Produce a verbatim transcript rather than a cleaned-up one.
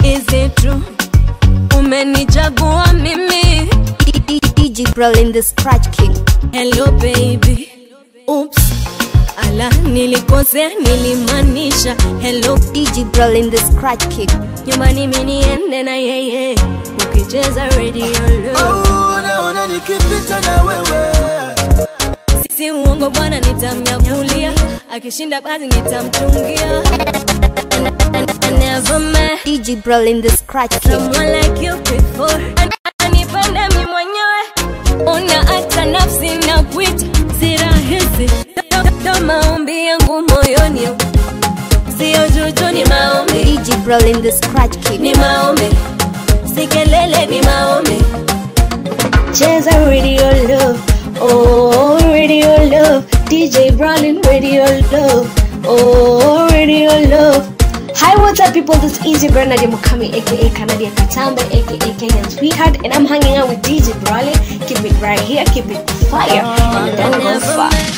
Is it true? Umenichagua mimi. D J Brawlin the Scratch King. Hello baby. Oops. Ala nilikosea nilimanisha. Hello D J Brawlin the Scratch King. Nyumbani mimi niende na yeye. Ukicheza radio low. Oh, naona nikipita na wewe. Si uongo bwana nitamnyakulia. Akishinda basi nitamtungia. I never met D J Brawlin the Scratch King. someone like you before. Anipende mimi mwenyewe. Una hata nafsi na kuita. Si rahisi. Ndo maombi yangu moyoni. Sio juju ni maombi. D J Brawlin the Scratch King. Ni maombi. Si kelele ni maombi. Cheza radio love. Oh, radio love. D J Brawlin radio love. Oh, radio love. Hi, what's up people? This is your girl Nadia Mukami aka Canadian Katamba aka Kenyan Sweetheart, and I'm hanging out with D J Brawlin. Keep it right here, keep it fire. And then never fire.